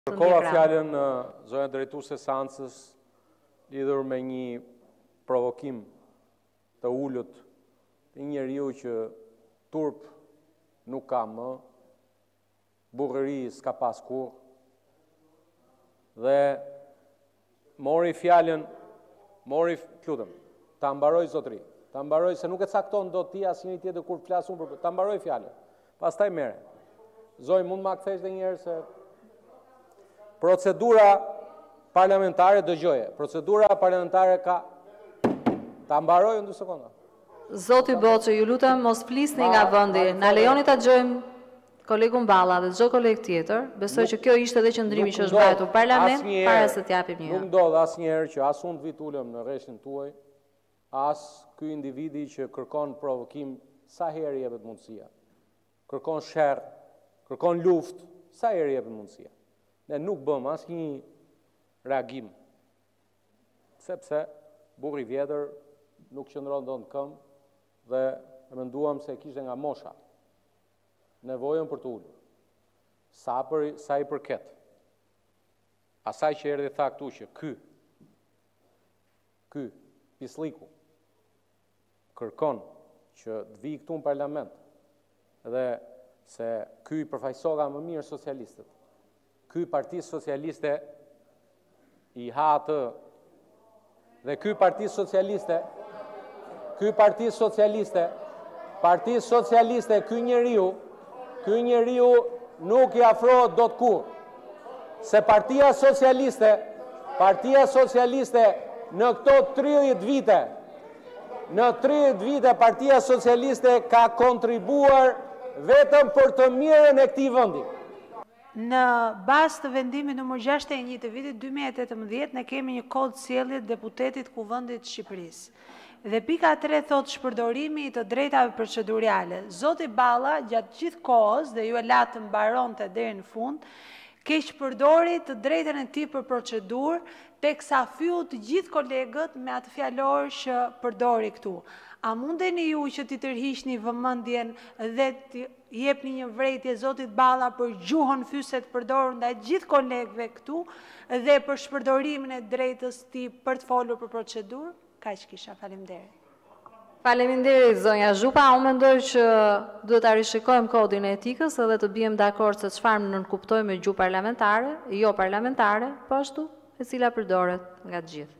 Kërkova fjalën zonja drejtuese seancës lidhur me një provokim të ulët të një njeriu që turp nuk ka më, burrëri s'ka pas kurrë, dhe mori fjalën, lutem, ta mbaroj zotëri, ta mbaroj se nuk e cakton dot ti asnjëri tjetër kur flas unë për ta mbaroj fjalën. Pastaj merre. Zoj, mund ma kthesh edhe një herë se procedura parlamentare, dëgjoje, procedura parlamentare ka... Ta mbaroj në 2 sekonda. Zoti Boçe, ju lutem mos flisni nga vendi. Na lejoni ta dëgjojmë kolegun Balla dhe çdo koleg tjetër. Besoj që kjo ishte edhe qëndrimi që është mbajtur parlament para se t'japim një. Nuk ndodh asnjëherë që as unë të vit ulem në rreshin tuaj, as ky individi që kërkon provokim, sa herë jepet mundësia. Kërkon sherr, kërkon luftë, sa herë jepet mundësia. Ne nuk bëm asnjë reagim, sepse burri vjetër nuk qëndron dot në këmbë dhe menduam se kishte nga mosha nevojën për të ulur. Sa i përket asaj që erdhi tha këtu që ky pislliku kërkon që të vijë këtu në parlament dhe se ky i përfaqësova më mirë socialistët. Ky Partisë Socialiste i ha atë dhe ky Partisë Socialiste, ky njeriu nuk i afrohet dot kurrë. Se Partia Socialiste në këto 30 vite, Partia Socialiste ka kontribuar vetëm për të mirën e këtij vendi. Në bazë të vendimit nr. 61 të vitit 2018, ne kemi një kod sjellje deputetit Kuvendit të Shqipërisë. Dhe pika 3 thot shpërdorimi i të drejtave procedurale. Zoti Balla, gjatë gjithë kohës, dhe ju e la të mbaronte deri në fund, ke shpërdori të drejtën e tij për procedurë, teksa fyu të gjithë kolegët me atë fjalor që përdori këtu. A mundeni ju që t'i tërhiqni vëmendjen dhe t'i jepni një vërejtje zotit Balla për gjuhën fyse të përdorur ndaj gjithë kolegëve këtu dhe për shpërdorimin e drejtës t'i për të folur për procedurë? Kaq kisha, faleminderit. Faleminderit zonja Zhupa, unë mendoj që duhet ta rishikojmë kodin e etikës edhe të bijem dakord se çfarë nënkuptojmë me gjuhë parlamentare, jo parlamentare, po ashtu, e cila përdoret nga të gjithë.